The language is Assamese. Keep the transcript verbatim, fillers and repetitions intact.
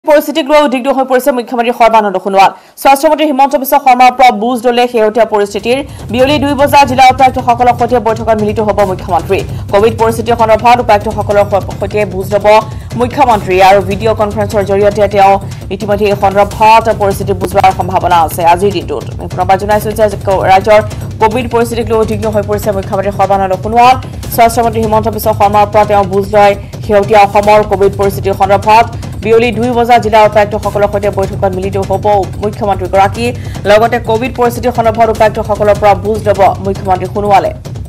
পৰিস্থিতিক লৈ উদ্বিগ্ন হৈ পৰিছে মুখ্যমন্ত্ৰী সৰ্বানন্দ সোণোৱাল স্বাস্থ্যমন্ত্ৰী হিমন্ত বিশ্ব শৰ্মাৰ পৰা বুজ ললে শেহতীয়া পৰিস্থিতিৰ বিয়লি দুই বজাৰ জিলা উপায়ুক্তসকলৰ সৈতে বৈঠকত মিলিত হ'ব মুখ্যমন্ত্ৰী কোভিড পৰিস্থিতিৰ সন্দৰ্ভত উপায়ুক্তসকলৰ সৈতে বুজ ল'ব মুখ্যমন্ত্ৰী আৰু ভিডিঅ' কনফাৰেন্সৰ জৰিয়তে তেওঁ ইতিমধ্যে এই সন্দৰ্ভত পৰিস্থিতি বুজ লোৱাৰ সম্ভাৱনা আছে আজিৰ দিনটোত প্ৰবাদ জনাইছে যে ৰাজ্যৰ কোভিড পৰিস্থিতিক লৈ উদ্বিগ্ন হৈ পৰিছে মুখ্যমন্ত্ৰী সৰ্বানন্দ সোণোৱাল স্বাস্থ্যমন্ত্ৰী হিমন্ত বিশ্ব শৰ্মাৰ পৰা তেওঁ বুজ লয় শেহতীয়া অসমৰ কোভিড পৰিস্থিতিৰ সন্দৰ্ভত বিয়লি দুই বজাৰ জিলা উপায়ুক্তসকলৰ সৈতে বৈঠকত মিলিত হ'ব মুখ্যমন্ত্ৰীগৰাকী লগতে কোভিড পৰিস্থিতিৰ সন্দৰ্ভত উপায়ুক্তসকলৰ পৰা বুজ ল'ব মুখ্যমন্ত্ৰী সোণোৱালে